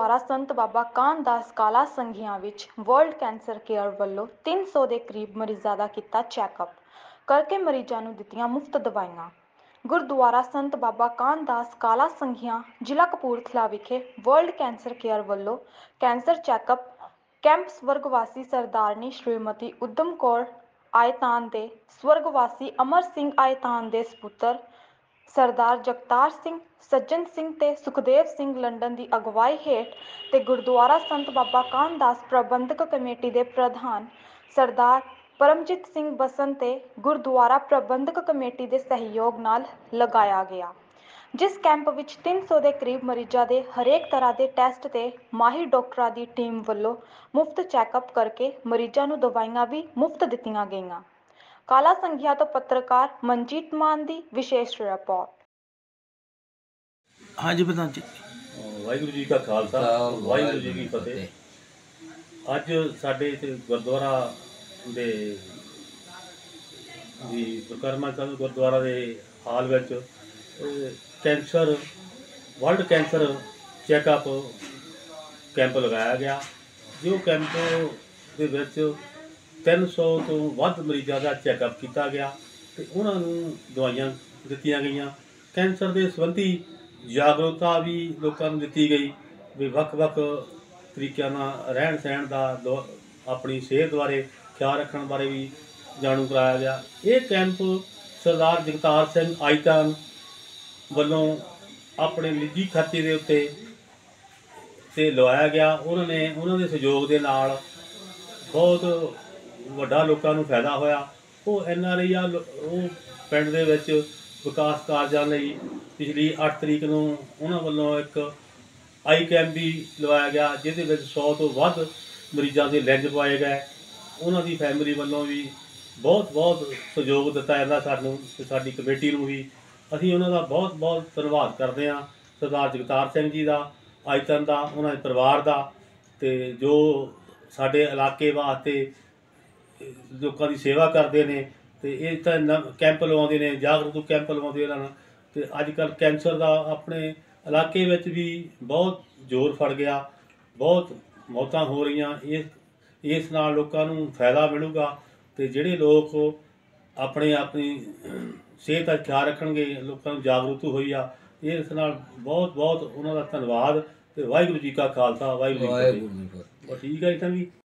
ਗੁਰਦੁਆਰਾ ਸੰਤ ਬਾਬਾ ਕਾਨਦਾਸ ਕਾਲਾ ਸੰਘਿਆਂ ਵਿੱਚ world Cancer Care ਵੱਲੋਂ 300 ਦੇ ਕਰੀਬ ਮਰੀਜ਼ਾਂ ਦਾ ਕੀਤਾ ਚੈੱਕਅਪ ਕਰਕੇ ਮਰੀਜ਼ਾਂ ਨੂੰ ਦਿੱਤੀਆਂ ਮੁਫਤ ਦਵਾਈਆਂ। ਗੁਰਦੁਆਰਾ ਸੰਤ ਬਾਬਾ ਕਾਨਦਾਸ ਕਾਲਾ ਸੰਘਿਆਂ ਜ਼ਿਲ੍ਹਾ ਕਪੂਰਥਲਾ ਵਿਖੇ ਵਰਲਡ ਕੈਂਸਰ ਕੇਅਰ ਵੱਲੋਂ ਕੈਂਸਰ ਚੈੱਕਅਪ ਕੈਂਪ ਸਵਰਗਵਾਸੀ ਸਰਦਾਰਨੀ ਸ਼੍ਰੀਮਤੀ ਉਦਮ ਕੌਰ ਆਇਤਾਨ ਦੇ ਸਵਰਗਵਾਸੀ ਅਮਰ ਸਿੰਘ ਆਇਤਾਨ ਦੇ ਸਪੁੱਤਰ ਸਰਦਾਰ ਜਗਤਾਰ ਸਿੰਘ ਸੱਜਣ ਸਿੰਘ ਤੇ ਸੁਖਦੇਵ ਸਿੰਘ ਲੰਡਨ ਦੀ ਅਗਵਾਈ ਹੇਠ ਤੇ ਗੁਰਦੁਆਰਾ ਸੰਤ ਬਾਬਾ ਕਾਨਦਾਸ ਪ੍ਰਬੰਧਕ ਕਮੇਟੀ ਦੇ ਪ੍ਰਧਾਨ ਸਰਦਾਰ ਪਰਮਜੀਤ ਸਿੰਘ ਬਸਨ ਤੇ ਗੁਰਦੁਆਰਾ ਪ੍ਰਬੰਧਕ ਕਮੇਟੀ ਦੇ ਸਹਿਯੋਗ ਨਾਲ ਲਗਾਇਆ ਗਿਆ, ਜਿਸ ਕੈਂਪ ਵਿੱਚ 300 ਦੇ ਕਰੀਬ ਮਰੀਜ਼ਾਂ ਦੇ ਹਰੇਕ ਤਰ੍ਹਾਂ ਦੇ ਟੈਸਟ ਤੇ ਮਾਹਿਰ ਡਾਕਟਰਾਂ ਦੀ ਟੀਮ ਵੱਲੋਂ ਮੁਫਤ ਚੈੱਕਅਪ ਕਰਕੇ ਮਰੀਜ਼ਾਂ ਨੂੰ ਦਵਾਈਆਂ ਵੀ ਮੁਫਤ ਦਿੱਤੀਆਂ ਗਈਆਂ। ਕਾਲਾ ਸੰਘਿਆਂ ਤੋਂ ਪੱਤਰਕਾਰ ਮਨਜੀਤ ਮਾਨ ਦੀ ਵਿਸ਼ੇਸ਼ ਰਿਪੋर्ट। हाँ जी प्रधान जी। वाहिगुरू जी का खालसा वाहिगुरू जी की फतेह। अज साडे इत्थे गुरुद्वारा दे परिक्रमा चंद गुरुद्वारा दे हाल विच cancer world cancer checkup camp लगाया गया, जो कैंप दे विच 300 तो वध मरीज़ां दा चैकअप किया गया ते उन्हां नूं दवाइयां दित्तियां गईयां। कैंसर दे संबंधी जागरूकता भी लोगों को दी गई भी वख-वख तरीक़िਆਂ ਨਾਲ रहन सहन का अपनी सेहत बारे ख्याल रखने बारे भी जाणू कराया गया। ये कैंप सरदार जगतार सिंह आइतान वालों अपने निजी खाते के उत्ते ते लवाया गया। उन्होंने सहयोग के नाल बहुत वड्डा लोगों को फायदा होया। वो NRI वो पिंड दे विच विकास कारजां लई पिछली 8 तरीक नूं उन्हां वल्लों एक आई कैंप भी लवाया गया, जिहदे विच 100 तो वध मरीज़ां दे लैंज पाए गए। उन्हां दी फैमिली वल्लों भी बहुत बहुत सहयोग दिता जांदा सानूं ते साडी कमेटी नूं भी। असीं उन्हां दा बहुत बहुत धन्नवाद करदे हां, सरदार जगतार सिंह जी दा, आयतन दा, उन्हां दे परिवार दा, ते जो साडे इलाके वास्ते लोकां दी सेवा करदे ने ते इह तां कैंप लवाउंदे ने, जागरूक कैंप लवाउंदे रहन। ते अजकल कैंसर का अपने इलाके में भी बहुत जोर फड़ गया, बहुत मौतां हो रही। इस नाल लोकां नूं फायदा मिलूगा ते जिहड़े लोग अपनी सेहत का ख्याल रखणगे, लोकां नूं जागरूक होई आ, इस नाल बहुत बहुत उन्हां दा धन्नवाद ते वाहिगुरू जी का खालसा वाहिगुरू जी की फतेह। ठीक है जी।